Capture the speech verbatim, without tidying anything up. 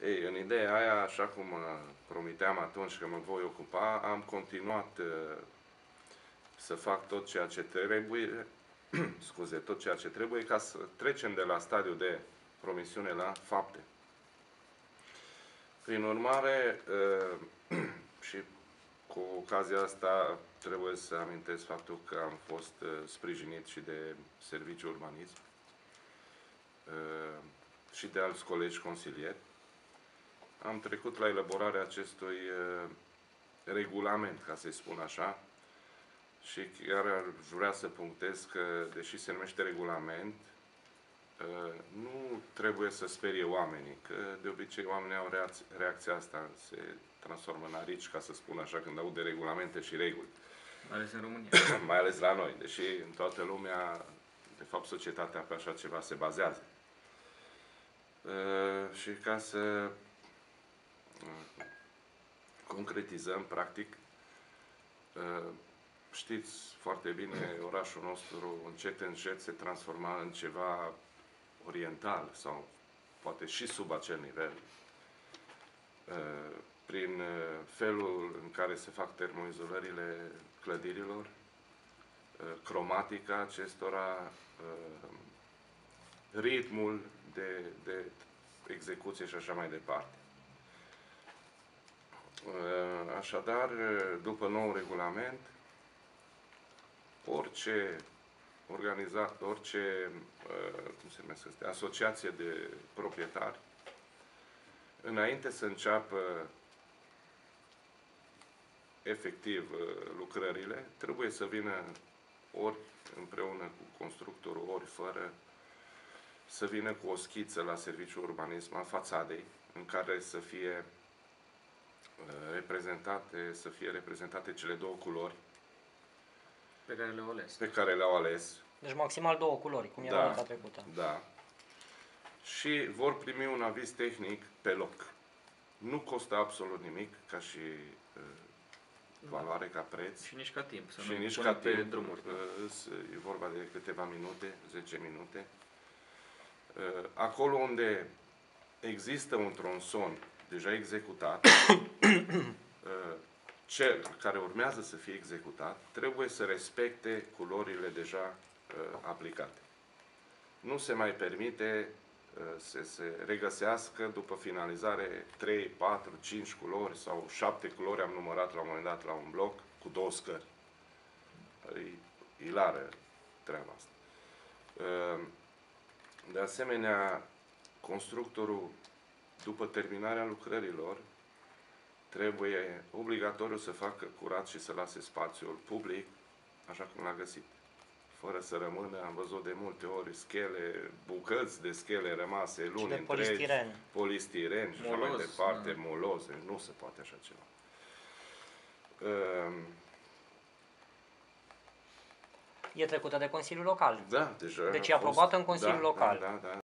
Ei, în ideea aia, așa cum uh, promiteam atunci că mă voi ocupa, am continuat uh, să fac tot ceea ce trebuie, scuze, tot ceea ce trebuie ca să trecem de la stadiul de promisiune la fapte. Prin urmare, uh, și cu ocazia asta trebuie să amintesc faptul că am fost uh, sprijinit și de Serviciul Urbanism uh, și de alți colegi consilieri. Am trecut la elaborarea acestui uh, regulament, ca să-i spun așa, și chiar ar vrea să punctez că, deși se numește regulament, uh, nu trebuie să sperie oamenii, că de obicei oamenii au reacția, reacția asta, se transformă în arici, ca să spun așa, când aud de regulamente și reguli. Mai ales în România. Mai ales la noi, deși în toată lumea, de fapt, societatea pe așa ceva se bazează. Uh, și ca să concretizăm, practic, știți foarte bine, orașul nostru încet, încet se transforma în ceva oriental sau poate și sub acel nivel, prin felul în care se fac termoizolările clădirilor, cromatica acestora, ritmul de, de execuție și așa mai departe. Așadar, după nou regulament, orice organizat, orice cum se numește, asociație de proprietari, înainte să înceapă efectiv lucrările, trebuie să vină ori împreună cu constructorul, ori fără, să vină cu o schiță la Serviciul Urbanism a fațadei, în care să fie reprezentate, să fie reprezentate cele două culori pe care le-au ales. Pe care le-au ales. Deci maximal două culori, cum era da, data trecută. Da. Și vor primi un aviz tehnic pe loc. Nu costă absolut nimic ca și uh, valoare, ca preț. Și nici ca timp. Să și nu nici ca pe timp. Drumuri. Uh, e vorba de câteva minute, zece minute. Uh, acolo unde există un tronson deja executat, cel care urmează să fie executat trebuie să respecte culorile deja aplicate. Nu se mai permite să se regăsească după finalizare trei, patru, cinci culori sau șapte culori, am numărat la un moment dat la un bloc, cu două scări. E ilară treaba asta. De asemenea, constructorul, după terminarea lucrărilor, trebuie obligatoriu să facă curat și să lase spațiul public așa cum l-a găsit. Fără să rămână, am văzut de multe ori schele, bucăți de schele rămase luni întregi, polistiren, polistiren și așa mai departe, da. Moloze, nu se poate așa ceva. Uh, E trecută de Consiliul Local. Da, deja. Deci e aprobată în Consiliul da, Local. Da, da, da.